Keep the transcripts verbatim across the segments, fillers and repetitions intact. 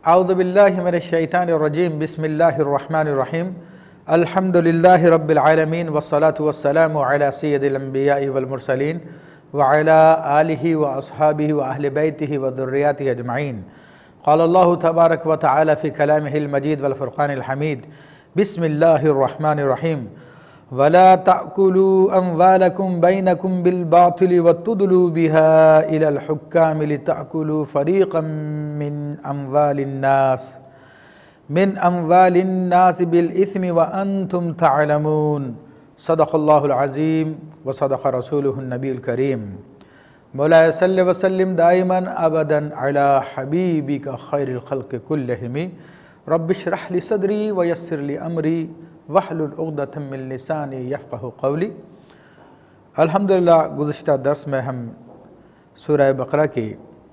اعوذ باللہ من الشیطان الرجیم بسم اللہ الرحمن الرحیم الحمدللہ رب العالمین والصلاة والسلام علی سید الانبیاء والمرسلین وعلی آلہ واصحابہ واہل بیتہ وذریاتہ اجمعین قال اللہ تبارک وتعالی فی کلامہ المجید والفرقان الحمید بسم اللہ الرحمن الرحیم وَلَا تَأْكُلُوا أَمْوَالَكُمْ بَيْنَكُمْ بِالْبَاطِلِ وَتُدْلُوا بِهَا إِلَى الْحُكَّامِ لِتَأْكُلُوا فَرِيقًا مِّنْ أَمْوَالِ النَّاسِ مِنْ أَمْوَالِ النَّاسِ بِالْإِثْمِ وَأَنْتُمْ تَعْلَمُونَ صدق اللہ العظیم وصدق رسولہ النبی الکریم مولا صلی وسلم دائما ابدا علی حبیبک خیر الخلق کلہم رب اشرح لی صدری ویسر لی امری وحلل عقدۃ من لسانی یفقہ قولی۔ الحمدللہ گزشتہ درس میں ہم سورہ بقرہ کی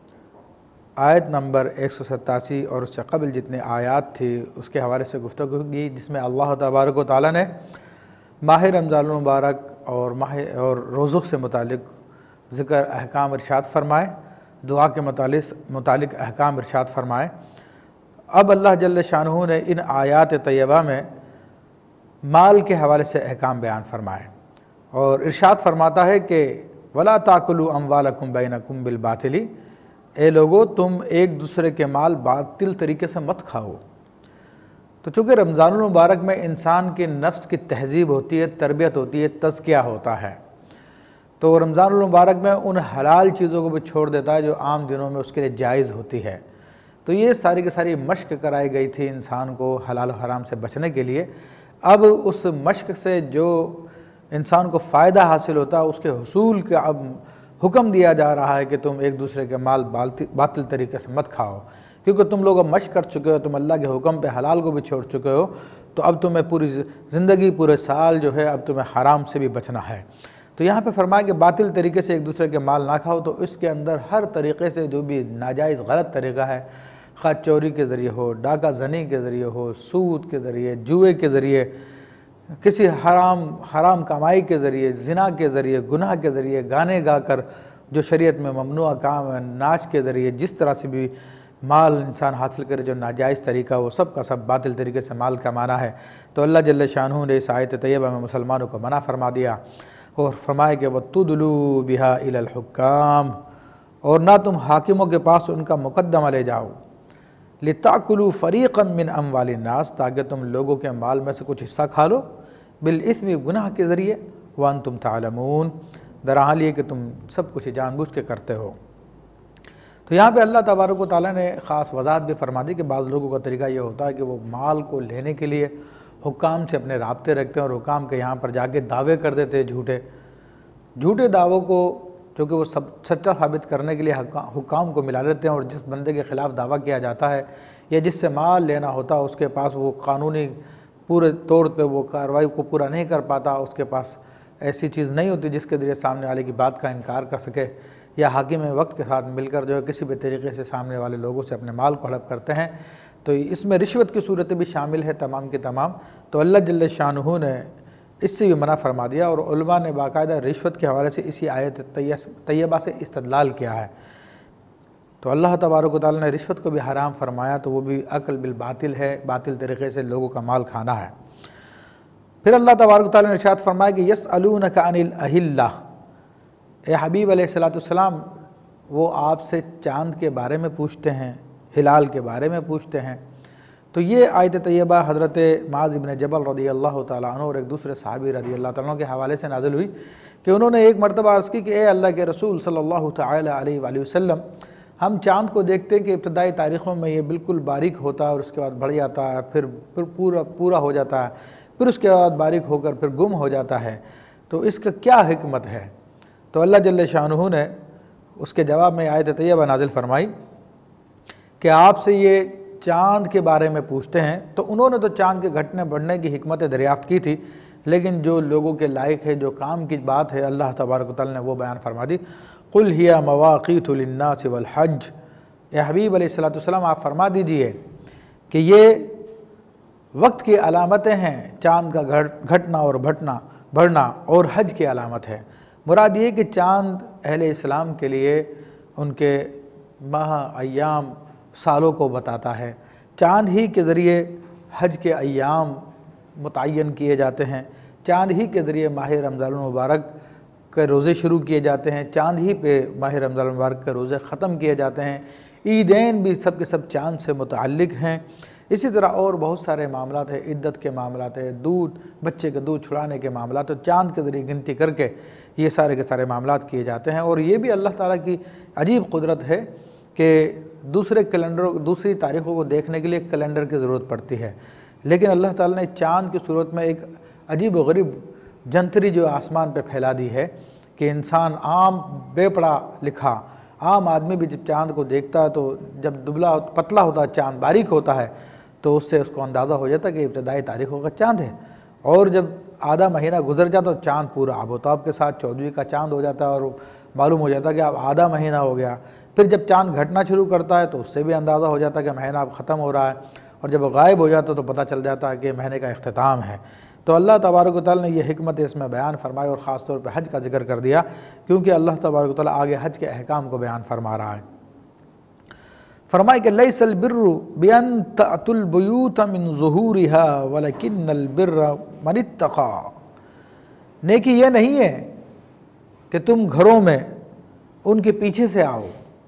آیت نمبر ایک سو ستاسی اور اس سے قبل جتنے آیات تھی اس کے حوالے سے گفتگو کی، جس میں اللہ تبارک و تعالیٰ نے ماہ رمضان المبارک اور ماہ اور روزوں سے متعلق ذکر احکام ارشاد فرمائے، دعا کے متعلق متعلق احکام ارشاد فرمائے۔ اب اللہ جل شانہ نے ان آیات طیبہ میں مال کے حوالے سے احکام بیان فرمائے اور ارشاد فرماتا ہے کہ وَلَا تَأْكُلُوا أَمْوَالَكُمْ بَيْنَكُمْ بِالْبَاطِلِ، اے لوگو تم ایک دوسرے کے مال باطل طریقے سے مت کھاؤ۔ تو چونکہ رمضان المبارک میں انسان کے نفس کی تہذیب ہوتی ہے، تربیت ہوتی ہے، تزکیہ ہوتا ہے، تو رمضان المبارک میں ان حلال چیزوں کو بھی چھوڑ دیتا ہے جو عام دنوں میں اس کے لیے جائز ہوتی ہے۔ تو یہ ساری کی ساری مشق کرائی گئی تھی انسان کو حلال و حرام سے بچنے کے لیے۔ اب اس مشق سے جو انسان کو فائدہ حاصل ہوتا ہے اس کے حصول کا اب حکم دیا جا رہا ہے کہ تم ایک دوسرے کے مال باطل طریقے سے مت کھاؤ، کیونکہ تم لوگ اب مشق کر چکے ہو، تم اللہ کے حکم پہ حلال کو بھی چھوڑ چکے ہو، تو اب تمہیں پوری زندگی پورے سال جو ہے اب تمہیں حرام سے بھی بچنا ہے۔ تو یہاں پہ فرمایا کہ باطل طریقے سے ایک دوسرے کے مال نہ کھاؤ، تو اس کے اندر ہر طریقے سے جو بھی ناجائز غلط طریقہ ہے، خواہ چوری کے ذریعے ہو، ڈاکہ زنی کے ذریعے ہو، سود کے ذریعے، جوئے کے ذریعے، کسی حرام حرام کمائی کے ذریعے، زنا کے ذریعے، گناہ کے ذریعے، گانے گا کر جو شریعت میں ممنوع کام ہے، ناچ کے ذریعے، جس طرح سے بھی مال انسان حاصل کرے جو ناجائز طریقہ، وہ سب کا سب باطل طریقے سے مال کمانا ہے۔ تو اللہ جل شانہ نے اس آیت طیبہ میں مسلمانوں کو منع فرما دیا اور فرمایا کہ وَتُدْلُوا بِهَا إِلَى الْحُكَّامِ، اور نہ تم حاکموں کے پاس ان کا مقدمہ لے جاؤ، لِتَأْكُلُوا فَرِيقًا مِّنْ أَمْوَالِ النَّاسِ، تاکہ تم لوگوں کے مال میں سے کچھ حصہ کھا لو، بالاسم گناہ کے ذریعے، وَأَنْتُمْ تَعْلَمُونَ، درحال یہ کہ تم سب کچھ جان بوجھ کے کرتے ہو۔ تو یہاں پہ اللہ تبارک و تعالیٰ نے خاص وضاحت بھی فرما دی کہ بعض لوگوں کا طریقہ یہ ہوتا ہے کہ وہ مال کو لینے کے لیے حکام سے اپنے رابطے رکھتے ہیں اور حکام کے یہاں پر جا کے دعوے کر دیتے ہیں جھوٹے جھوٹے دعووں کو، چونکہ وہ سب سچا ثابت کرنے کے لیے حکام کو ملا لیتے ہیں، اور جس بندے کے خلاف دعویٰ کیا جاتا ہے یا جس سے مال لینا ہوتا ہے اس کے پاس وہ قانونی پورے طور پہ وہ کارروائی کو پورا نہیں کر پاتا، اس کے پاس ایسی چیز نہیں ہوتی جس کے ذریعے سامنے والے کی بات کا انکار کر سکے، یا حاکم وقت کے ساتھ مل کر جو ہے کسی بھی طریقے سے سامنے والے لوگوں سے اپنے مال کو ہڑپ کرتے ہیں، تو اس میں رشوت کی صورتیں بھی شامل ہے تمام کی تمام۔ تو اللہ جل شانہ نے اس سے بھی منع فرما دیا، اور علماء نے باقاعدہ رشوت کے حوالے سے اسی آیت طیبہ سے استدلال کیا ہے۔ تو اللہ تبارک و تعالیٰ نے رشوت کو بھی حرام فرمایا، تو وہ بھی اکل بالباطل ہے، باطل طریقے سے لوگوں کا مال کھانا ہے۔ پھر اللہ تبارک و تعالیٰ نے ارشاد فرمایا کہ یسألونک عن الاہلہ، اے حبیب علیہ الصلوۃ والسلام وہ آپ سے چاند کے بارے میں پوچھتے ہیں، ہلال کے بارے میں پوچھتے ہیں۔ تو یہ آیت طیبہ حضرت معاذ بن جبل رضی اللہ تعالیٰ عنہ اور ایک دوسرے صحابی رضی اللہ تعالیٰ عنہ کے حوالے سے نازل ہوئی کہ انہوں نے ایک مرتبہ عرض کی کہ اے اللہ کے رسول صلی اللہ تعالی علیہ وآلہ وسلم، ہم چاند کو دیکھتے ہیں کہ ابتدائی تاریخوں میں یہ بالکل باریک ہوتا ہے اور اس کے بعد بڑھ جاتا ہے، پھر پھر پورا پورا ہو جاتا ہے، پھر اس کے بعد باریک ہو کر پھر گم ہو جاتا ہے، تو اس کا کیا حکمت ہے؟ تو اللہ جل شانہ نے اس کے جواب میں آیت طیبہ نازل فرمائی کہ آپ سے یہ چاند کے بارے میں پوچھتے ہیں، تو انہوں نے تو چاند کے گھٹنے بڑھنے کی حکمت دریافت کی تھی، لیکن جو لوگوں کے لائق ہے، جو کام کی بات ہے، اللہ تبارک و تعالیٰ نے وہ بیان فرما دی۔ قُلْ هِيَ مَوَاقِيتُ لِلنَّاسِ وَالْحَجِّ، اے حبیب علیہ الصلوۃ والسلام آپ فرما دیجئے کہ یہ وقت کی علامتیں ہیں، چاند کا گھٹنا اور بھٹنا بڑھنا، اور حج کی علامت ہے۔ مراد یہ کہ چاند اہل اسلام کے لیے ان کے ماہ، ایام، سالوں کو بتاتا ہے، چاند ہی کے ذریعے حج کے ایام متعین کیے جاتے ہیں، چاند ہی کے ذریعے ماہ رمضان المبارک کے روزے شروع کیے جاتے ہیں، چاند ہی پہ ماہ رمضان المبارک کے روزے ختم کیے جاتے ہیں، عیدین بھی سب کے سب چاند سے متعلق ہیں۔ اسی طرح اور بہت سارے معاملات ہیں، عدت کے معاملات ہیں، دودھ بچے کے دودھ چھڑانے کے معاملات، تو چاند کے ذریعے گنتی کر کے یہ سارے کے سارے معاملات کیے جاتے ہیں۔ اور یہ بھی اللہ تعالیٰ کی عجیب قدرت ہے کہ دوسرے کیلنڈروں دوسری تاریخوں کو دیکھنے کے لیے کیلنڈر کی ضرورت پڑتی ہے، لیکن اللہ تعالیٰ نے چاند کی صورت میں ایک عجیب و غریب جنتری جو آسمان پہ پھیلا دی ہے کہ انسان عام بے پڑھا لکھا عام آدمی بھی جب چاند کو دیکھتا ہے تو جب دبلا پتلا ہوتا ہے، چاند باریک ہوتا ہے، تو اس سے اس کو اندازہ ہو جاتا ہے کہ ابتدائی تاریخوں کا چاند ہے، اور جب آدھا مہینہ گزر جاتا تو چاند پورا آب و تاب کے ساتھ چودھویں کا چاند ہو جاتا ہے، اور معلوم ہو جاتا ہے کہ اب آدھا مہینہ ہو گیا۔ پھر جب چاند گھٹنا شروع کرتا ہے تو اس سے بھی اندازہ ہو جاتا ہے کہ مہینہ اب ختم ہو رہا ہے، اور جب وہ غائب ہو جاتا ہے تو پتہ چل جاتا ہے کہ مہینے کا اختتام ہے۔ تو اللہ تبارک و تعالیٰ نے یہ حکمت اس میں بیان فرمائی، اور خاص طور پہ حج کا ذکر کر دیا، کیونکہ اللہ تبارک و تعالیٰ آگے حج کے احکام کو بیان فرما رہا ہے۔ فرمائے کہ لیس البر بان تأتوا البیوت من ظہورها ولکن البر من اتقى، نیکی یہ نہیں ہے کہ تم گھروں میں ان کے پیچھے سے آؤ۔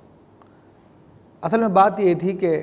اصل میں بات یہ تھی کہ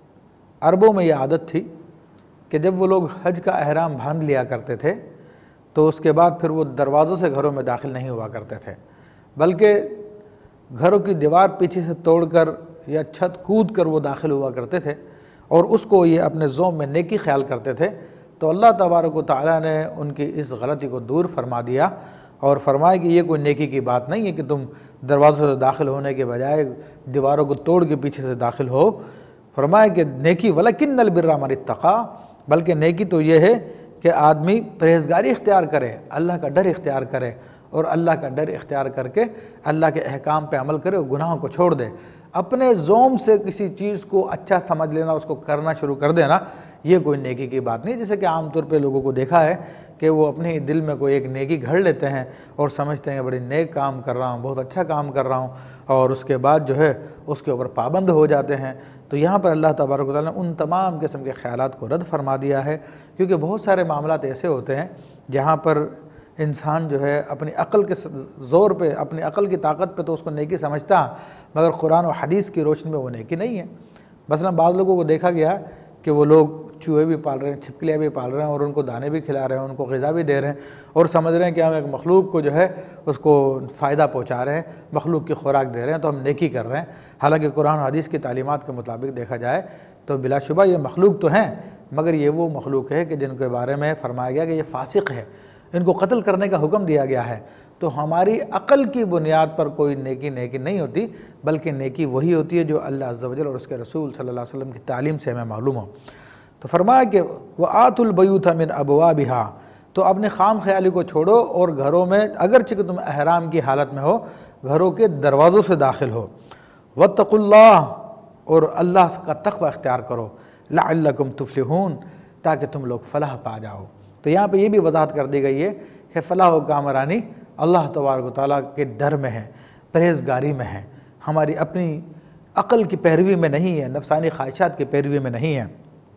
عربوں میں یہ عادت تھی کہ جب وہ لوگ حج کا احرام باندھ لیا کرتے تھے تو اس کے بعد پھر وہ دروازوں سے گھروں میں داخل نہیں ہوا کرتے تھے، بلکہ گھروں کی دیوار پیچھے سے توڑ کر یا چھت کود کر وہ داخل ہوا کرتے تھے، اور اس کو یہ اپنے ذوق میں نیکی خیال کرتے تھے۔ تو اللہ تبارک و تعالیٰ نے ان کی اس غلطی کو دور فرما دیا اور فرمایا کہ یہ کوئی نیکی کی بات نہیں ہے کہ تم دروازوں سے داخل ہونے کے بجائے دیواروں کو توڑ کے پیچھے سے داخل ہو۔ فرمایا کہ نیکی وَلَكِنَّ الْبِرَّ مَنِ اتَّقَى، بلکہ نیکی تو یہ ہے کہ آدمی پرہیزگاری اختیار کرے، اللہ کا ڈر اختیار کرے، اور اللہ کا ڈر اختیار کر کے اللہ کے احکام پہ عمل کرے اور گناہوں کو چھوڑ دے۔ اپنے ذوق سے کسی چیز کو اچھا سمجھ لینا، اس کو کرنا شروع کر دینا، یہ کوئی نیکی کی بات نہیں۔ جیسے کہ عام طور پہ لوگوں کو دیکھا ہے کہ وہ اپنے دل میں کوئی ایک نیکی گھڑ لیتے ہیں اور سمجھتے ہیں کہ بڑی نیک کام کر رہا ہوں، بہت اچھا کام کر رہا ہوں، اور اس کے بعد جو ہے اس کے اوپر پابند ہو جاتے ہیں۔ تو یہاں پر اللہ تبارک و تعالیٰ نے ان تمام قسم کے خیالات کو رد فرما دیا ہے، کیونکہ بہت سارے معاملات ایسے ہوتے ہیں جہاں پر انسان جو ہے اپنی عقل کے زور پہ، اپنی عقل کی طاقت پہ تو اس کو نیکی سمجھتا، مگر قرآن و حدیث کی روشنی میں وہ نیکی نہیں ہے۔ مثلا بعض لوگوں کو دیکھا گیا کہ وہ لوگ چوہے بھی پال رہے ہیں، چھپکلیاں بھی پال رہے ہیں، اور ان کو دانے بھی کھلا رہے ہیں، ان کو غذا بھی دے رہے ہیں، اور سمجھ رہے ہیں کہ ہم ایک مخلوق کو جو ہے اس کو فائدہ پہنچا رہے ہیں، مخلوق کی خوراک دے رہے ہیں، تو ہم نیکی کر رہے ہیں۔ حالانکہ قرآن و حدیث کی تعلیمات کے مطابق دیکھا جائے تو بلا شبہ یہ مخلوق تو ہیں، مگر یہ وہ مخلوق ہے کہ جن کے بارے میں فرمایا گیا کہ یہ فاسق ہے، ان کو قتل کرنے کا حکم دیا گیا ہے۔ تو ہماری عقل کی بنیاد پر کوئی نیکی نیکی نہیں ہوتی، بلکہ نیکی وہی ہوتی ہے جو اللہ عز و جل اور اس کے رسول صلی اللہ علیہ وسلم کی تعلیم سے ہمیں معلوم ہو۔ تو فرمایا کہ وَآتُوا الْبَيُوتَ مِنْ أَبْوَابِهَا، تو اپنے خام خیالی کو چھوڑو اور گھروں میں اگرچہ کہ تم احرام کی حالت میں ہو گھروں کے دروازوں سے داخل ہو۔ وَاتَّقُوا اللَّهَ، اور اللہ کا تقوی اختیار کرو، لَعَلَّكُمْ تُفْلِحُونَ، تاکہ تم لوگ فلاح پا جاؤ۔ تو یہاں پہ یہ بھی وضاحت کر دی گئی ہے کہ فلاح و کامرانی اللہ تبارک و تعالیٰ کے ڈر میں ہے، پرہیزگاری میں ہے، ہماری اپنی عقل کی پیروی میں نہیں ہے، نفسانی خواہشات کی پیروی میں نہیں ہے۔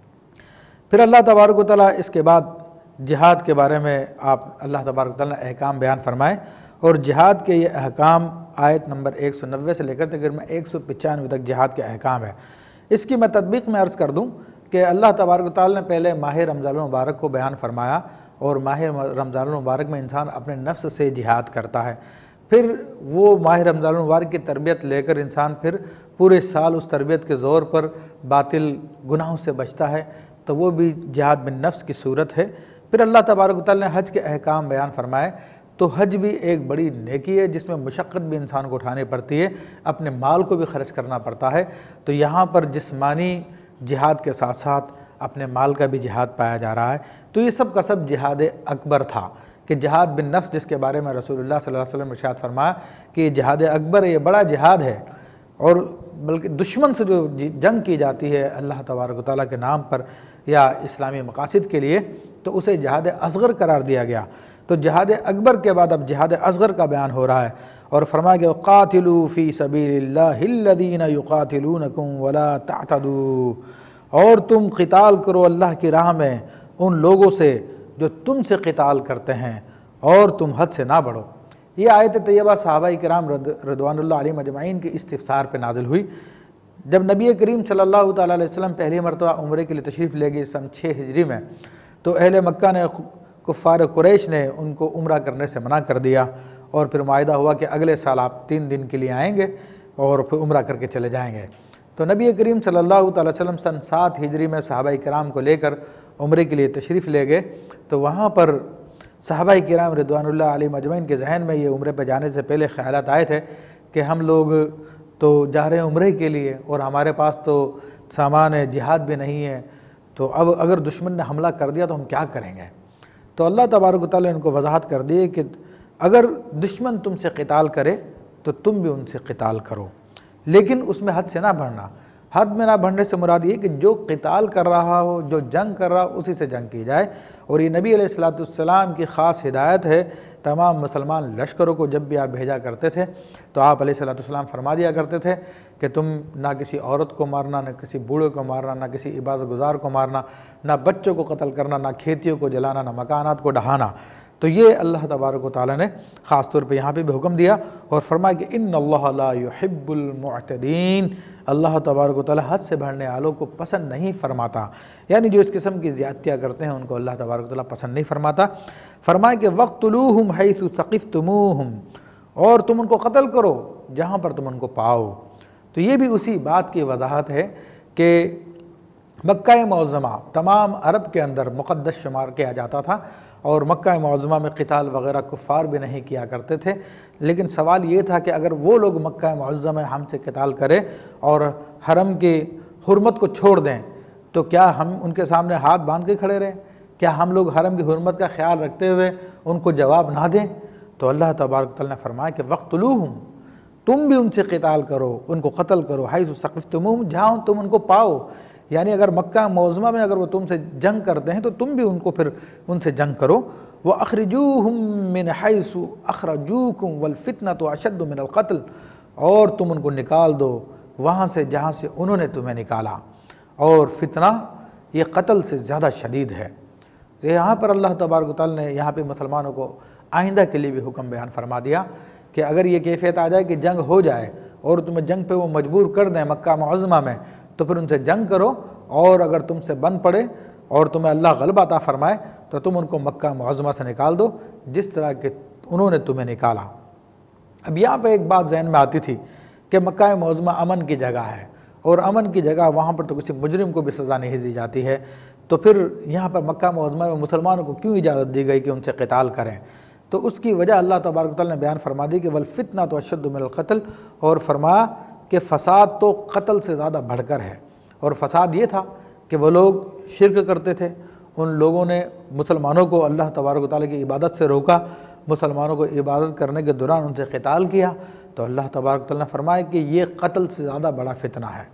پھر اللہ تبارک و تعالیٰ اس کے بعد جہاد کے بارے میں آپ اللہ تبارک و تعالیٰ نے احکام بیان فرمائے، اور جہاد کے یہ احکام آیت نمبر ایک سو نوے سے لے کر تقریباً ایک سو پچانوے تک جہاد کے احکام ہے۔ اس کی میں تطبیق میں عرض کر دوں کہ اللہ تبارک و تعالیٰ نے پہلے ماہ رمضان المبارک کو بیان فرمایا، اور ماہ رمضان المبارک میں انسان اپنے نفس سے جہاد کرتا ہے، پھر وہ ماہ رمضان المبارک کی تربیت لے کر انسان پھر پورے سال اس تربیت کے زور پر باطل گناہوں سے بچتا ہے، تو وہ بھی جہاد بن نفس کی صورت ہے۔ پھر اللہ تبارک و تعالیٰ نے حج کے احکام بیان فرمائے، تو حج بھی ایک بڑی نیکی ہے جس میں مشقت بھی انسان کو اٹھانی پڑتی ہے، اپنے مال کو بھی خرچ کرنا پڑتا ہے۔ تو یہاں پر جسمانی جہاد کے ساتھ ساتھ اپنے مال کا بھی جہاد پایا جا رہا ہے۔ تو یہ سب کا سب جہاد اکبر تھا، کہ جہاد بن نفس جس کے بارے میں رسول اللہ صلی اللہ علیہ وسلم نے ارشاد فرمایا کہ یہ جہاد اکبر ہے، یہ بڑا جہاد ہے، اور بلکہ دشمن سے جو جنگ کی جاتی ہے اللہ تبارک و تعالیٰ کے نام پر یا اسلامی مقاصد کے لیے، تو اسے جہاد اصغر قرار دیا گیا۔ تو جہاد اکبر کے بعد اب جہاد اصغر کا بیان ہو رہا ہے، اور فرمایا کہ قاتلوا فی سبیل اللہ الذین یقاتلونکم ولا تعتدوا، اور تم قتال کرو اللہ کی راہ میں ان لوگوں سے جو تم سے قتال کرتے ہیں، اور تم حد سے نہ بڑھو۔ یہ آیت طیبہ صحابہ کرام رضوان اللہ علیہم اجمعین کی استفسار پہ نازل ہوئی۔ جب نبی کریم صلی اللہ تعالیٰ علیہ وسلم پہلی مرتبہ عمرے کے لیے تشریف لے گئے سن چھ ہجری میں، تو اہل مکہ نے کفار قریش نے ان کو عمرہ کرنے سے منع کر دیا، اور پھر معاہدہ ہوا کہ اگلے سال آپ تین دن کے لیے آئیں گے اور پھر عمرہ کر کے چلے جائیں گے۔ تو نبی کریم صلی اللہ تعالیٰ علیہ وسلم سن سات ہجری میں صحابہ کرام کو لے کر عمرے کے لیے تشریف لے گئے، تو وہاں پر صحابہ کرام رضوان اللہ علیہم اجمعین کے ذہن میں یہ عمرے پہ جانے سے پہلے خیالات آئے تھے کہ ہم لوگ تو جا رہے ہیں عمرے کے لیے، اور ہمارے پاس تو سامان جہاد بھی نہیں ہے، تو اب اگر دشمن نے حملہ کر دیا تو ہم کیا کریں گے؟ تو اللہ تبارک و تعالیٰ نے ان کو وضاحت کر دی کہ اگر دشمن تم سے قتال کرے تو تم بھی ان سے قتال کرو، لیکن اس میں حد سے نہ بڑھنا۔ حد میں نہ بڑھنے سے مراد یہ کہ جو قتال کر رہا ہو، جو جنگ کر رہا ہو، اسی سے جنگ کی جائے۔ اور یہ نبی علیہ الصلوۃ والسلام کی خاص ہدایت ہے۔ تمام مسلمان لشکروں کو جب بھی آپ بھیجا کرتے تھے تو آپ علیہ الصلوۃ والسلام فرما دیا کرتے تھے کہ تم نہ کسی عورت کو مارنا، نہ کسی بوڑھے کو مارنا، نہ کسی عبادت گزار کو مارنا، نہ بچوں کو قتل کرنا، نہ کھیتیوں کو جلانا، نہ مکانات کو ڈھانا۔ تو یہ اللہ تبارک و تعالیٰ نے خاص طور پہ یہاں پہ بھی حکم دیا، اور فرمایا کہ ان اللہ لا يحب المعتدین، اللہ تبارک و تعالیٰ حد سے بڑھنے والوں کو پسند نہیں فرماتا، یعنی جو اس قسم کی زیادتیاں کرتے ہیں ان کو اللہ تبارک و تعالیٰ پسند نہیں فرماتا۔ فرمایا کہ وَاقْتُلُوهُمْ حَيْثُ ثَقِفْتُمُوهُمْ، اور تم ان کو قتل کرو جہاں پر تم ان کو پاؤ۔ تو یہ بھی اسی بات کی وضاحت ہے کہ مکہ معظمہ تمام عرب کے اندر مقدس شمار کیا جاتا تھا، اور مکہ معظمہ میں قتال وغیرہ کفار بھی نہیں کیا کرتے تھے، لیکن سوال یہ تھا کہ اگر وہ لوگ مکہ معظمہ میں ہم سے قتال کریں اور حرم کی حرمت کو چھوڑ دیں تو کیا ہم ان کے سامنے ہاتھ باندھ کے کھڑے رہیں؟ کیا ہم لوگ حرم کی حرمت کا خیال رکھتے ہوئے ان کو جواب نہ دیں؟ تو اللہ تبارک و تعالیٰ نے فرمایا کہ وَاقْتُلُوهُمْ، تم بھی ان سے قتال کرو، ان کو قتل کرو، حَيْثُ ثَقِفْتُمُوهُمْ، جہاں تم ان کو پاؤ۔ یعنی اگر مکہ معظمہ میں اگر وہ تم سے جنگ کرتے ہیں تو تم بھی ان کو پھر ان سے جنگ کرو۔ وَأَخْرِجُوهُمْ مِنْ حَيْثُ أَخْرَجُوكُمْ وَالْفِتْنَةُ أَشَدُّ مِنَ الْقَتْلِ، اور تم ان کو نکال دو وہاں سے جہاں سے انہوں نے تمہیں نکالا، اور فتنہ یہ قتل سے زیادہ شدید ہے۔ تو یہاں پر اللہ تبارک و تعالیٰ نے یہاں پہ مسلمانوں کو آئندہ کے لیے بھی حکم بیان فرما دیا کہ اگر یہ کیفیت آ جائے کہ جنگ ہو جائے اور تمہیں جنگ پہ وہ مجبور کر دیں مکہ معظمہ میں، تو پھر ان سے جنگ کرو، اور اگر تم سے بن پڑے اور تمہیں اللہ غلبہ عطا فرمائے تو تم ان کو مکہ معظمہ سے نکال دو جس طرح کہ انہوں نے تمہیں نکالا۔ اب یہاں پہ ایک بات ذہن میں آتی تھی کہ مکہ معظمہ امن کی جگہ ہے، اور امن کی جگہ وہاں پر تو کسی مجرم کو بھی سزا نہیں دی جاتی ہے، تو پھر یہاں پر مکہ معظمہ میں مسلمانوں کو کیوں اجازت دی گئی کہ ان سے قتال کریں؟ تو اس کی وجہ اللہ تبارک و تعالیٰ نے بیان فرما دی کہ وَالْفِتْنَةُ أَشَدُّ مِنَ الْقَتْلِ، اور فرمایا کہ فساد تو قتل سے زیادہ بڑھ کر ہے۔ اور فساد یہ تھا کہ وہ لوگ شرک کرتے تھے، ان لوگوں نے مسلمانوں کو اللہ تبارک و تعالیٰ کی عبادت سے روکا، مسلمانوں کو عبادت کرنے کے دوران ان سے قتال کیا، تو اللہ تبارک و تعالیٰ نے فرمایا کہ یہ قتل سے زیادہ بڑا فتنہ ہے۔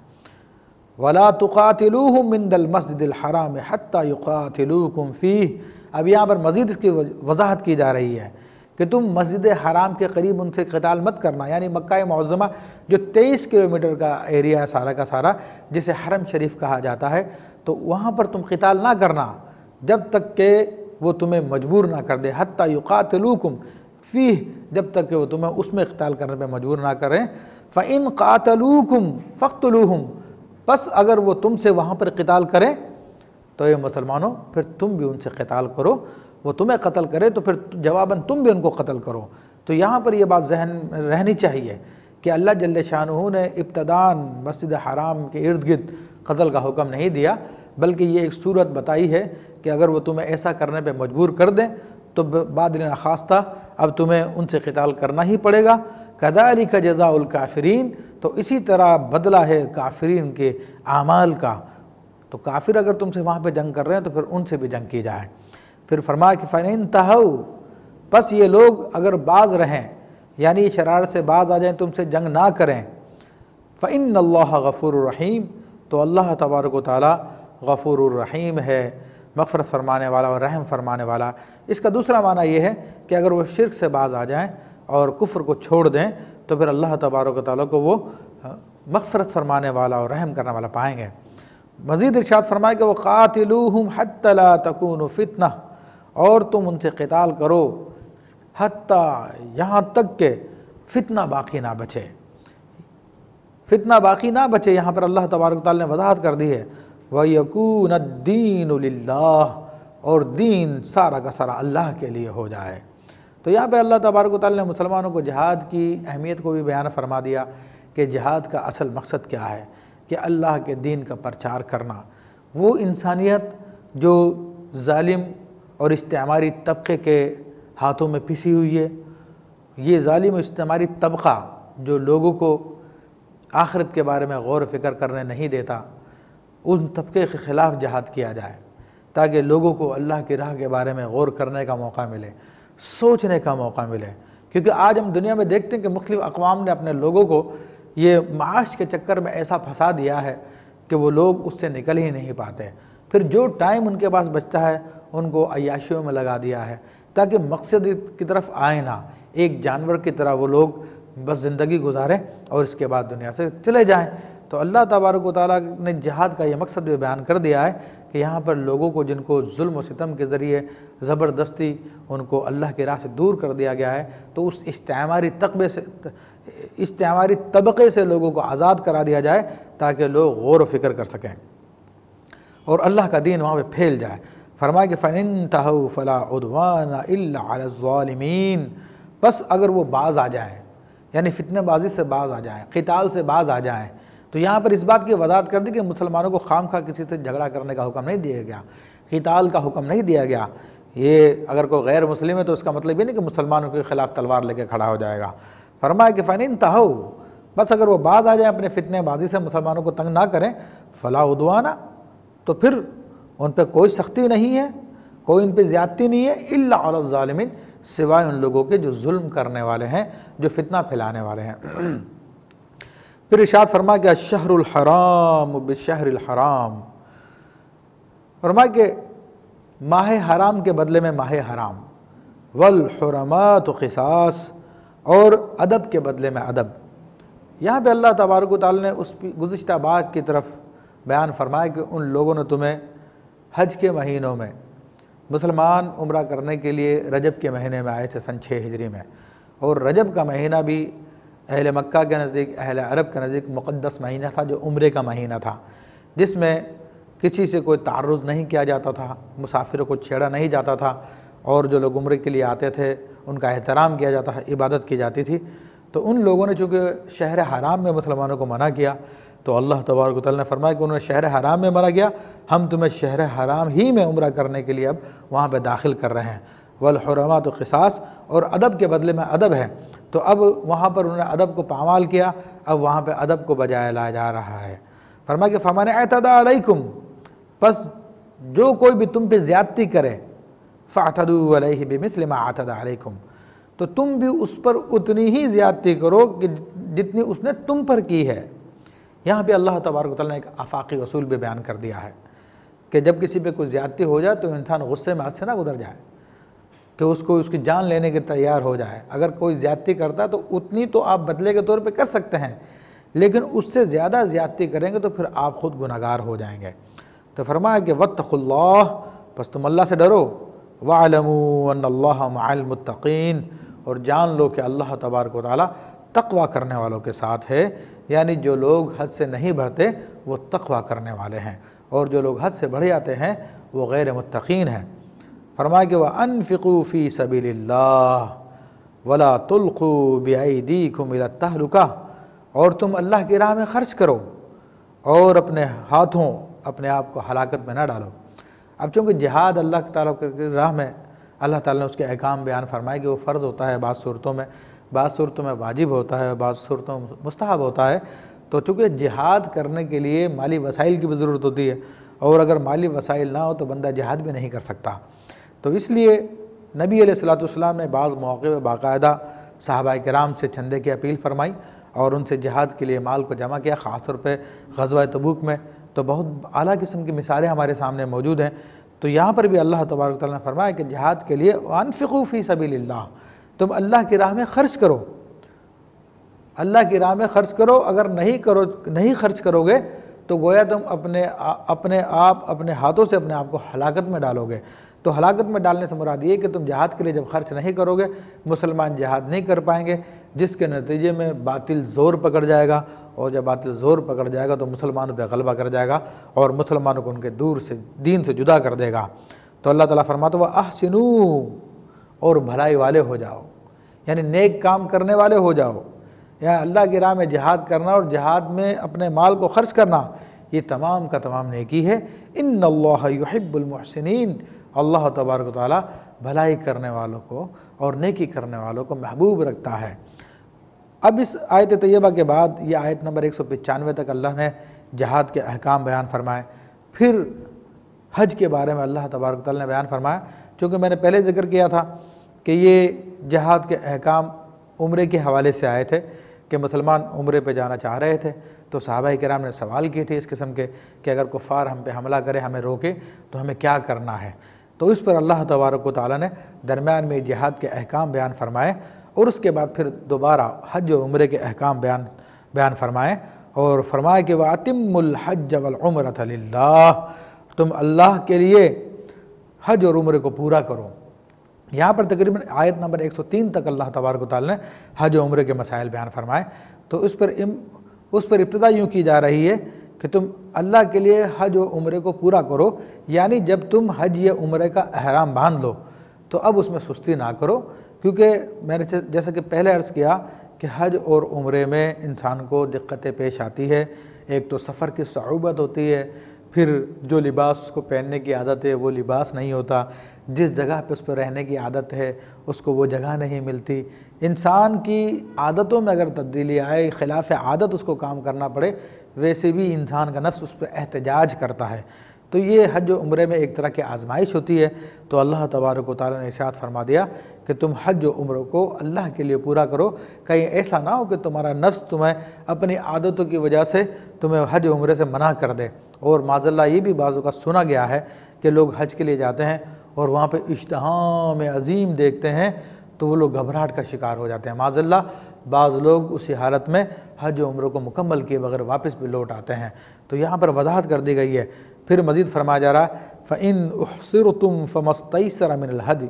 وَلَا تُقَاتِلُوهُمْ عِنْدَ الْمَسْجِدِ الْحَرَامِ حَتَّى يُقَاتِلُوكُمْ فِيهِ۔ اب یہاں پر مزید اس کی وضاحت کی جا رہی ہے کہ تم مسجد حرام کے قریب ان سے قتال مت کرنا، یعنی مکہ معظمہ جو تیئیس کلومیٹر کا ایریا ہے سارا کا سارا، جسے حرم شریف کہا جاتا ہے، تو وہاں پر تم قتال نہ کرنا جب تک کہ وہ تمہیں مجبور نہ کر دے، حتیٰ یقاتلوکم فیہ، جب تک کہ وہ تمہیں اس میں قتال کرنے پہ مجبور نہ کریں۔ فَإِن قَاتَلُوكُمْ فَاقْتُلُوهُمْ، بس اگر وہ تم سے وہاں پر قتال کریں تو یہ مسلمانوں پھر تم بھی ان سے قتال کرو، وہ تمہیں قتل کرے تو پھر جواباً تم بھی ان کو قتل کرو۔ تو یہاں پر یہ بات ذہن میں رہنی چاہیے کہ اللہ جل شانہ نے ابتداءً مسجد حرام کے ارد گرد قتل کا حکم نہیں دیا، بلکہ یہ ایک صورت بتائی ہے کہ اگر وہ تمہیں ایسا کرنے پہ مجبور کر دیں تو بعد ناخواستہ اب تمہیں ان سے قتال کرنا ہی پڑے گا۔ کذالک جزاء الکافرین، تو اسی طرح بدلہ ہے کافرین کے اعمال کا۔ تو کافر اگر تم سے وہاں پہ جنگ کر رہے ہیں تو پھر ان سے بھی جنگ کی جائے۔ پھر فرمایا کہ فَإِنْ انْتَهَوْا، بس یہ لوگ اگر باز رہیں، یعنی شرارت سے باز آ جائیں، تم سے جنگ نہ کریں، فَإِنَّ اللَّهَ غَفُورٌ رَحِيمٌ، تو اللہ تبارک و تعالیٰ غفور الرحیم ہے، مغفرت فرمانے والا اور رحم فرمانے والا۔ اس کا دوسرا معنی یہ ہے کہ اگر وہ شرک سے باز آ جائیں اور کفر کو چھوڑ دیں تو پھر اللہ تبارک و تعالیٰ کو وہ مغفرت فرمانے والا اور رحم کرنے والا پائیں گے۔ مزید ارشاد فرمائے کہ وَقَاتِلُوهُمْ حَتَّى لَا تَكُونُ فِتْنَةٌ، اور تم ان سے قتال کرو حتیٰ یہاں تک کہ فتنہ باقی نہ بچے، فتنہ باقی نہ بچے۔ یہاں پر اللہ تبارک و تعالیٰ نے وضاحت کر دی ہے وَيَكُونَ الدِّينُ لِلَّهِ، اور دین سارا کا سارا اللہ کے لیے ہو جائے۔ تو یہاں پہ اللہ تبارک و تعالیٰ نے مسلمانوں کو جہاد کی اہمیت کو بھی بیان فرما دیا کہ جہاد کا اصل مقصد کیا ہے، کہ اللہ کے دین کا پرچار کرنا۔ وہ انسانیت جو ظالم اور استعماری طبقے کے ہاتھوں میں پسی ہوئی ہے، یہ ظالم اور استعماری طبقہ جو لوگوں کو آخرت کے بارے میں غور و فکر کرنے نہیں دیتا، ان طبقے کے خلاف جہاد کیا جائے تاکہ لوگوں کو اللہ کی راہ کے بارے میں غور کرنے کا موقع ملے، سوچنے کا موقع ملے۔ کیونکہ آج ہم دنیا میں دیکھتے ہیں کہ مختلف اقوام نے اپنے لوگوں کو یہ معاش کے چکر میں ایسا پھنسا دیا ہے کہ وہ لوگ اس سے نکل ہی نہیں پاتے۔ پھر جو ٹائم ان کے پاس بچتا ہے ان کو عیاشیوں میں لگا دیا ہے تاکہ مقصد کی طرف آئے نہ، ایک جانور کی طرح وہ لوگ بس زندگی گزاریں اور اس کے بعد دنیا سے چلے جائیں۔ تو اللہ تبارک و تعالیٰ نے جہاد کا یہ مقصد بھی بیان کر دیا ہے کہ یہاں پر لوگوں کو جن کو ظلم و ستم کے ذریعے زبردستی ان کو اللہ کی راہ سے دور کر دیا گیا ہے، تو اس استعماری طبقے سے استعماری طبقے سے لوگوں کو آزاد کرا دیا جائے تاکہ لوگ غور و فکر کر سکیں اور اللہ کا دین وہاں پہ پھیل جائے۔ فرمایا کہ فَإِنْتَهَوْا فَلَا عُدْوَانَ إِلَّا عَلَى الظَّالِمِينَ، بس اگر وہ باز آ جائیں، یعنی فتنہ بازی سے باز آ جائیں، قتال سے باز آ جائیں، تو یہاں پر اس بات کی وضاحت کر دی کہ مسلمانوں کو خام خواہ کسی سے جھگڑا کرنے کا حکم نہیں دیا گیا، قتال کا حکم نہیں دیا گیا۔ یہ اگر کوئی غیر مسلم ہے تو اس کا مطلب یہ نہیں کہ مسلمانوں کے خلاف تلوار لے کے کھڑا ہو جائے گا۔ فرمایا کہ فَإِنْتَهَوْا، بس اگر وہ باز آ جائیں اپنے فتنے بازی سے، مسلمانوں کو تنگ نہ کریں، فَلَا عُدْوَانَ، تو پھر ان پہ کوئی سختی نہیں ہے، کوئی ان پہ زیادتی نہیں ہے، إِلَّا عَلَى الظَّالِمِينَ، سوائے ان لوگوں کے جو ظلم کرنے والے ہیں، جو فتنہ پھیلانے والے ہیں۔ پھر ارشاد فرمایا کہ الشہر الحرام بالشہر الحرام، فرمایا کہ ماہ حرام کے بدلے میں ماہ حرام، والحرمات قصاص، اور ادب کے بدلے میں ادب۔ یہاں پہ اللہ تبارک و تعالی نے اس گزشتہ بات کی طرف بیان فرمایا کہ ان لوگوں نے تمہیں حج کے مہینوں میں، مسلمان عمرہ کرنے کے لیے رجب کے مہینے میں آئے تھے سن چھ ہجری میں، اور رجب کا مہینہ بھی اہل مکہ کے نزدیک، اہل عرب کے نزدیک مقدس مہینہ تھا، جو عمرے کا مہینہ تھا، جس میں کسی سے کوئی تعرض نہیں کیا جاتا تھا، مسافروں کو چھیڑا نہیں جاتا تھا، اور جو لوگ عمرے کے لیے آتے تھے ان کا احترام کیا جاتا تھا، عبادت کی جاتی تھی۔ تو ان لوگوں نے چونکہ شہر حرام میں مسلمانوں کو منع کیا، تو اللہ تبارک و تعالیٰ نے فرمایا کہ انہوں نے شہر حرام میں منع کیا، ہم تمہیں شہر حرام ہی میں عمرہ کرنے کے لیے اب وہاں پہ داخل کر رہے ہیں۔ والحرمات قصاص، اور ادب کے بدلے میں ادب ہے، تو اب وہاں پر انہوں نے ادب کو پامال کیا، اب وہاں پہ ادب کو بجائے لایا جا رہا ہے۔ فرمایا کہ فَمَنِ اعْتَدَىٰ عَلَيْكُمْ، پس جو کوئی بھی تم پہ زیادتی کرے، فَاعْتَدُوا عَلَيْهِ بِمِثْلِ مَا اعْتَدَىٰ عَلَيْكُمْ، تو تم بھی اس پر اتنی ہی زیادتی کرو کہ جتنی اس نے تم پر کی ہے۔ یہاں پہ اللہ تبارک و تعالیٰ نے ایک آفاقی اصول بھی بیان کر دیا ہے کہ جب کسی پہ کوئی زیادتی ہو جائے تو انسان غصے میں حد سے نہ گزر جائے کہ اس کو اس کی جان لینے کے تیار ہو جائے۔ اگر کوئی زیادتی کرتا ہے تو اتنی تو آپ بدلے کے طور پہ کر سکتے ہیں، لیکن اس سے زیادہ زیادتی کریں گے تو پھر آپ خود گناہگار ہو جائیں گے۔ تو فرمایا کہ واتقوا اللہ، پس تم اللہ سے ڈرو، وَاعْلَمُوا أَنَّ اللَّهَ مَعَ الْمُتَّقِينَ، اور جان لو کہ اللہ تبارک و تعالیٰ تقوی کرنے والوں کے ساتھ ہے، یعنی جو لوگ حد سے نہیں بڑھتے وہ تقوی کرنے والے ہیں، اور جو لوگ حد سے بڑھ جاتے ہیں وہ غیر متقین ہیں۔ فرمایا کہ وَأَنفِقُوا فِي سَبِيلِ اللَّهِ وَلَا تُلْقُوا بِأَيْدِيكُمْ إِلَى التَّهْلُكَةِ، اور تم اللہ کی راہ میں خرچ کرو اور اپنے ہاتھوں اپنے آپ کو ہلاکت میں نہ ڈالو۔ اب چونکہ جہاد اللہ تعالیٰ کی راہ میں اللہ تعالیٰ نے اس کے احکام بیان فرمائے کہ وہ فرض ہوتا ہے، بعض صورتوں میں بعض صورتوں میں واجب ہوتا ہے، بعض صورتوں میں مستحب ہوتا ہے، تو چونکہ جہاد کرنے کے لیے مالی وسائل کی بھی ضرورت ہوتی ہے، اور اگر مالی وسائل نہ ہو تو بندہ جہاد بھی نہیں کر سکتا۔ تو اس لیے نبی علیہ الصلوۃ والسلام نے بعض مواقع میں باقاعدہ صحابہ کرام سے چندے کی اپیل فرمائی اور ان سے جہاد کے لیے مال کو جمع کیا، خاص طور پہ غزوہ تبوک میں تو بہت اعلیٰ قسم کی مثالیں ہمارے سامنے موجود ہیں۔ تو یہاں پر بھی اللہ تبارک و تعالیٰ نے فرمایا کہ جہاد کے لیے وَأَنفِقُوا فِي سَبِيلِ اللَّهِ، تم اللہ کی راہ میں خرچ کرو، اللہ کی راہ میں خرچ کرو۔ اگر نہیں کرو نہیں خرچ کرو گے تو گویا تم اپنے اپنے آپ اپنے ہاتھوں سے اپنے آپ کو ہلاکت میں ڈالو گے۔ تو ہلاکت میں ڈالنے سے مراد یہ کہ تم جہاد کے لیے جب خرچ نہیں کرو گے، مسلمان جہاد نہیں کر پائیں گے، جس کے نتیجے میں باطل زور پکڑ جائے گا، اور جب باطل زور پکڑ جائے گا تو مسلمانوں پہ غلبہ کر جائے گا اور مسلمانوں کو ان کے دور سے دین سے جدا کر دے گا۔ تو اللہ تعالیٰ فرماتا ہے وَأَحْسِنُوا، اور بھلائی والے ہو جاؤ، یعنی نیک کام کرنے والے ہو جاؤ۔ یا اللہ کی راہ میں جہاد کرنا اور جہاد میں اپنے مال کو خرچ کرنا، یہ تمام کا تمام نیکی ہے۔ ان اللہ یحب المحسنین، اللہ تبارک و تعالیٰ بھلائی کرنے والوں کو اور نیکی کرنے والوں کو محبوب رکھتا ہے۔ اب اس آیت طیبہ کے بعد یہ آیت نمبر ایک سو پچانوے تک اللہ نے جہاد کے احکام بیان فرمائے۔ پھر حج کے بارے میں اللہ تبارک و تعالیٰ نے بیان فرمایا، چونکہ میں نے پہلے ذکر کیا تھا کہ یہ جہاد کے احکام عمرے کے حوالے سے آئے تھے کہ مسلمان عمرے پہ جانا چاہ رہے تھے، تو صحابہ کرام نے سوال کیے تھے اس قسم کے کہ اگر کفار ہم پہ حملہ کرے، ہمیں روکے، تو ہمیں کیا کرنا ہے۔ تو اس پر اللہ تبارک و تعالیٰ نے درمیان میں جہاد کے احکام بیان فرمائے، اور اس کے بعد پھر دوبارہ حج و عمرے کے احکام بیان بیان فرمائے، اور فرمایا کہ وَأَتِمُّ الْحَجَّ وَالْعُمْرَةَ لِلَّهِ، تم اللہ کے لیے حج اور عمرے کو پورا کرو۔ یہاں پر تقریباً آیت نمبر ایک سو تین تک اللہ تبارک و تعالیٰ نے حج و عمرے کے مسائل بیان فرمائے۔ تو اس پر اس پر ابتدا یوں کی جا رہی ہے کہ تم اللہ کے لیے حج و عمرے کو پورا کرو، یعنی جب تم حج یا عمرے کا احرام باندھ لو تو اب اس میں سستی نہ کرو، کیونکہ میں نے جیسا کہ پہلے عرض کیا کہ حج اور عمرے میں انسان کو دقتیں پیش آتی ہے۔ ایک تو سفر کی صعوبت ہوتی ہے، پھر جو لباس کو پہننے کی عادت ہے وہ لباس نہیں ہوتا، جس جگہ پہ اس پہ رہنے کی عادت ہے اس کو وہ جگہ نہیں ملتی۔ انسان کی عادتوں میں اگر تبدیلی آئے، خلاف عادت اس کو کام کرنا پڑے، ویسے بھی انسان کا نفس اس پہ احتجاج کرتا ہے۔ تو یہ حج و عمرے میں ایک طرح کی آزمائش ہوتی ہے۔ تو اللہ تبارک و تعالیٰ نے ارشاد فرما دیا کہ تم حج و عمروں کو اللہ کے لیے پورا کرو، کہیں ایسا نہ ہو کہ تمہارا نفس تمہیں اپنی عادتوں کی وجہ سے تمہیں حج و عمرے سے منع کر دے۔ اور معاذ اللہ یہ بھی بعض اوقات سنا گیا ہے کہ لوگ حج کے لیے جاتے ہیں اور وہاں پہ اجتہام عظیم دیکھتے ہیں تو وہ لوگ گھبراہٹ کا شکار ہو جاتے ہیں۔ معاذ اللہ بعض لوگ اسی حالت میں حج و عمروں کو مکمل کیے بغیر واپس بھی لوٹ آتے ہیں۔ تو یہاں پر وضاحت کر دی گئی ہے۔ پھر مزید فرمایا جا رہا ہے فَإِنْ أُحْصِرْتُمْ فَمَا اسْتَيْسَرَ مِنَ الْهَدْيِ،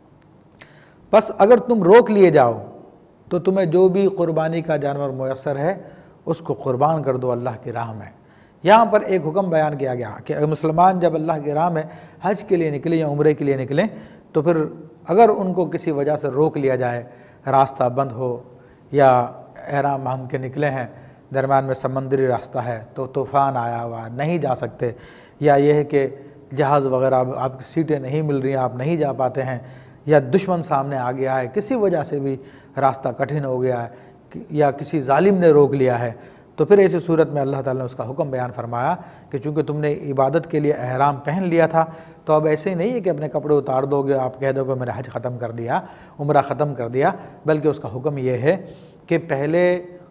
پس اگر تم روک لیے جاؤ تو تمہیں جو بھی قربانی کا جانور میسر ہے اس کو قربان کر دو اللہ کی راہ میں۔ یہاں پر ایک حکم بیان کیا گیا کہ مسلمان جب اللہ کی راہ میں حج کے لیے نکلیں یا عمرے کے لیے نکلیں تو پھر اگر ان کو کسی وجہ سے روک لیا جائے، راستہ بند ہو یا احرام باندھ کے نکلے ہیں، درمیان میں سمندری راستہ ہے تو طوفان آیا ہوا نہیں جا سکتے، یا یہ ہے کہ جہاز وغیرہ آپ کی سیٹیں نہیں مل رہی ہیں، آپ نہیں جا پاتے ہیں، یا دشمن سامنے آ گیا ہے، کسی وجہ سے بھی راستہ کٹھن ہو گیا ہے یا کسی ظالم نے روک لیا ہے، تو پھر ایسی صورت میں اللہ تعالیٰ نے اس کا حکم بیان فرمایا کہ چونکہ تم نے عبادت کے لیے احرام پہن لیا تھا تو اب ایسے ہی نہیں ہے کہ اپنے کپڑے اتار دو گے، آپ کہہ دو کہ میں نے حج ختم کر دیا، عمرہ ختم کر دیا، بلکہ اس کا حکم یہ ہے کہ پہلے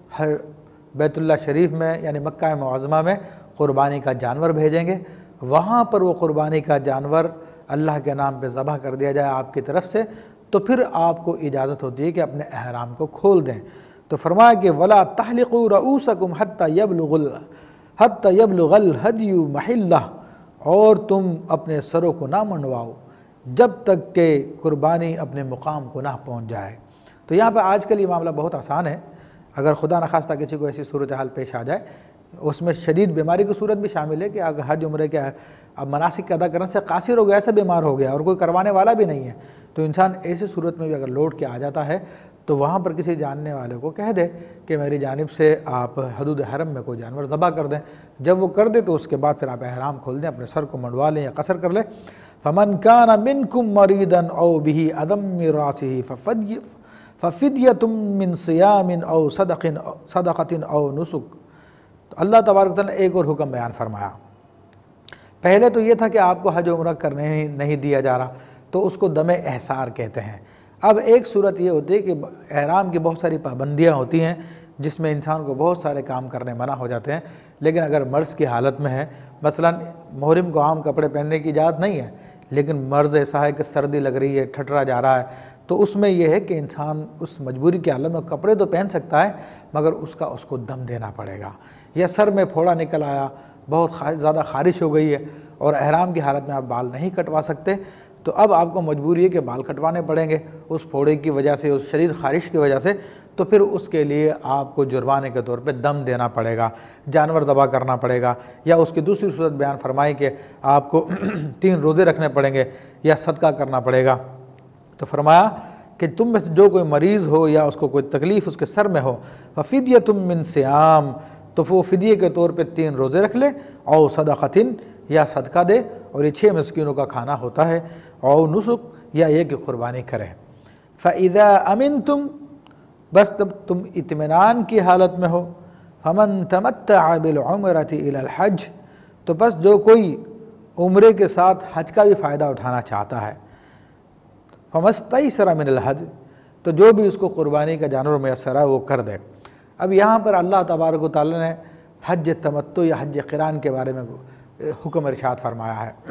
بیت اللہ شریف میں یعنی مکہ معظمہ میں قربانی کا جانور بھیجیں گے، وہاں پر وہ قربانی کا جانور اللہ کے نام پہ ذبح کر دیا جائے آپ کی طرف سے، تو پھر آپ کو اجازت ہوتی ہے کہ اپنے احرام کو کھول دیں۔ تو فرمایا کہ وَلَا تَحْلِقُوا رَؤُوسَكُمْ حَتَّى يَبْلُغَ حَتَّى يَبْلُغَ الْهَدْيُ مَحِلَّهُ، اور تم اپنے سروں کو نہ منڈواؤ جب تک کہ قربانی اپنے مقام کو نہ پہنچ جائے۔ تو یہاں پہ آج کل یہ معاملہ بہت آسان ہے، اگر خدا نخواستہ کسی کو ایسی صورتحال پیش آ جائے، اس میں شدید بیماری کی صورت بھی شامل ہے کہ اگر حج عمرے کے اب مناسک ادا کرنے سے قاصر ہو گیا، ایسا بیمار ہو گیا اور کوئی کروانے والا بھی نہیں ہے، تو انسان ایسی صورت میں بھی اگر لوٹ کے آ جاتا ہے تو وہاں پر کسی جاننے والے کو کہہ دے کہ میری جانب سے آپ حدود حرم میں کوئی جانور ذبح کر دیں۔ جب وہ کر دے تو اس کے بعد پھر آپ احرام کھول دیں، اپنے سر کو منڈوا لیں یا قصر کر لیں۔ فَمَنْ كَانَ مِنْكُمْ مَرِيضًا أَوْ بِهِ أَذًى مِّن رَأْسِهِ فَفِدْيَةٌ مِّن صِيَامٍ أَوْ صَدَقَةٍ أَوْ نُسُكٍ۔ تو اللہ تبارک تعالیٰ نے ایک اور حکم بیان فرمایا۔ پہلے تو یہ تھا کہ آپ کو حج و عمرہ کرنے نہیں دیا جا رہا، تو اس کو دم احصار کہتے ہیں۔ اب ایک صورت یہ ہوتی ہے کہ احرام کی بہت ساری پابندیاں ہوتی ہیں جس میں انسان کو بہت سارے کام کرنے منع ہو جاتے ہیں، لیکن اگر مرض کی حالت میں ہے، مثلا محرم کو عام کپڑے پہننے کی اجازت نہیں ہے، لیکن مرض ایسا ہے کہ سردی لگ رہی ہے، ٹھٹرا جا رہا ہے، تو اس میں یہ ہے کہ انسان اس مجبوری کی حالت میں کپڑے تو پہن سکتا ہے مگر اس کا اس کو دم دینا پڑے گا۔ یا سر میں پھوڑا نکل آیا بہت زیادہ خارش ہو گئی ہے اور احرام کی حالت میں آپ بال نہیں کٹوا سکتے، تو اب آپ کو مجبوری ہے کہ بال کٹوانے پڑیں گے اس پھوڑے کی وجہ سے، اس شدید خارش کی وجہ سے، تو پھر اس کے لیے آپ کو جرمانے کے طور پہ دم دینا پڑے گا، جانور ذبح کرنا پڑے گا، یا اس کی دوسری صورت بیان فرمائی کہ آپ کو تین روزے رکھنے پڑیں گے یا صدقہ کرنا پڑے گا۔ تو فرمایا کہ تم میں سے جو کوئی مریض ہو یا اس کو کوئی تکلیف اس کے سر میں ہو، ففدیۃ من صیام، تو وہ فدیے کے طور پہ تین روزے رکھ لے، او صدقۃ، یا صدقہ دے، اور یہ چھ مسکینوں کا کھانا ہوتا ہے، او نسک، یا یہ کہ قربانی کرے۔ فَإِذَا أَمِنْتُمْ، بس تب تم اطمینان کی حالت میں ہو، فَمَنْ تَمَتَّعَ بِالْعُمْرَةِ إِلَى الْحَجِّ، تو بس جو کوئی عمرے کے ساتھ حج کا بھی فائدہ اٹھانا چاہتا ہے، فَمَسْتَيْسَرَ مِنَ الْحَدْيِ، تو جو بھی اس کو قربانی کا جانور میسر ہے وہ کر دے۔ اب یہاں پر اللہ تبارک و تعالیٰ نے حج تمتع یا حج قران کے بارے میں حکم ارشاد فرمایا ہے۔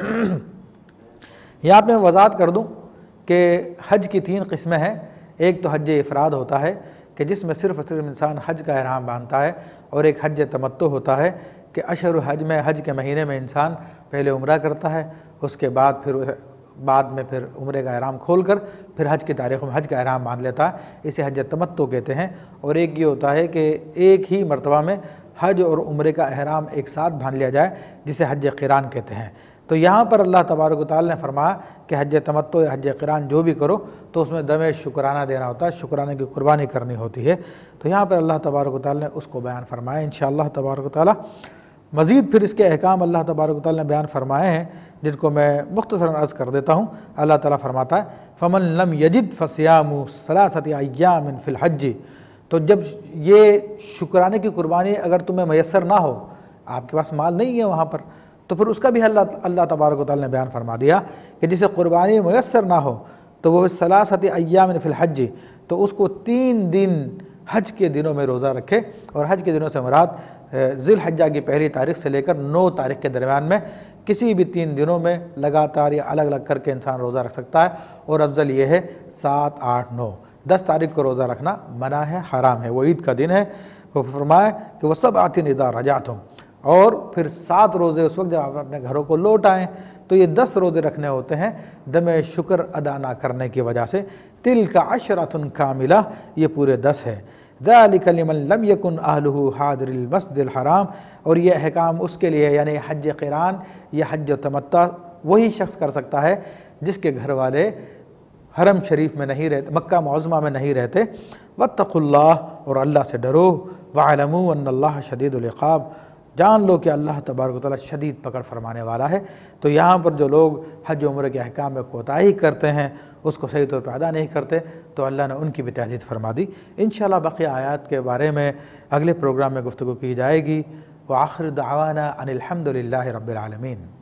یہاں پہ میں وضاحت کر دوں کہ حج کی تین قسمیں ہیں۔ ایک تو حج افراد ہوتا ہے کہ جس میں صرف صرف انسان حج کا احرام باندھتا ہے، اور ایک حج تمتع ہوتا ہے کہ اشہر حج میں، حج کے مہینے میں انسان پہلے عمرہ کرتا ہے، اس کے بعد پھر بعد میں پھر عمرے کا احرام کھول کر پھر حج کی تاریخ میں حج کا احرام باندھ لیتا ہے، اسے حج تمتع کہتے ہیں۔ اور ایک یہ ہوتا ہے کہ ایک ہی مرتبہ میں حج اور عمرے کا احرام ایک ساتھ باندھ لیا جائے، جسے حج قران کہتے ہیں۔ تو یہاں پر اللہ تبارک و تعالیٰ نے فرمایا کہ حج تمتع یا حج قران جو بھی کرو تو اس میں دم شکرانہ دینا ہوتا ہے، شکرانے کی قربانی کرنی ہوتی ہے۔ تو یہاں پر اللہ تبارک و تعالیٰ نے اس کو بیان فرمایا۔ انشاءاللہ تبارک و تعالیٰ مزید پھر اس کے احکام اللہ تبارک و تعالیٰ نے بیان فرمائے ہیں، جن کو میں مختصراً عرض کر دیتا ہوں۔ اللہ تعالیٰ فرماتا ہے فَمَن لَمْ يَجِدْ فَصِيَامُ ثَلَاثَةِ أَيَّامٍ فِي الْحَجِّ، تو جب یہ شکرانے کی قربانی اگر تمہیں میسر نہ ہو، آپ کے پاس مال نہیں ہے وہاں پر، تو پھر اس کا بھی اللہ اللہ تبارک و تعالیٰ نے بیان فرما دیا کہ جسے قربانی میسر نہ ہو تو وہ ثلاثۃ ایام فی الحج، تو اس کو تین دن حج کے دنوں میں روزہ رکھے، اور حج کے دنوں سے مراد ذی الحجہ کی پہلی تاریخ سے لے کر نو تاریخ کے درمیان میں کسی بھی تین دنوں میں لگاتار یا الگ الگ کر کے انسان روزہ رکھ سکتا ہے، اور افضل یہ ہے سات آٹھ نو دس تاریخ کو روزہ رکھنا منع ہے، حرام ہے، وہ عید کا دن ہے۔ وہ فرمایا کہ وہ سب آتین اذا رجعتم، اور پھر سات روزے اس وقت جب آپ اپنے گھروں کو لوٹ آئیں، تو یہ دس روزے رکھنے ہوتے ہیں دم شکر ادا نہ کرنے کی وجہ سے۔ تلک عشرۃ کاملہ، یہ پورے دس ہے۔ ذالک لمن لم یکن اہلہ حاضر المسجد الحرام، اور یہ احکام اس کے لیے، یعنی حج قران یا حج تمتع وہی شخص کر سکتا ہے جس کے گھر والے حرم شریف میں نہیں رہتے، مکہ معظمہ میں نہیں رہتے۔ واتقوا اللہ، اور اللہ سے ڈرو۔ واعلموا ان اللہ شدید العقاب، جان لو کہ اللہ تبارک و تعالیٰ شدید پکڑ فرمانے والا ہے۔ تو یہاں پر جو لوگ حج عمرے کے احکام میں کوتاہی کرتے ہیں، اس کو صحیح طور پہ ادا نہیں کرتے، تو اللہ نے ان کی بھی تہذیب فرما دی۔ انشاءاللہ باقی آیات کے بارے میں اگلے پروگرام میں گفتگو کی جائے گی۔ وآخر دعوانا ان الحمد للہ رب العالمین۔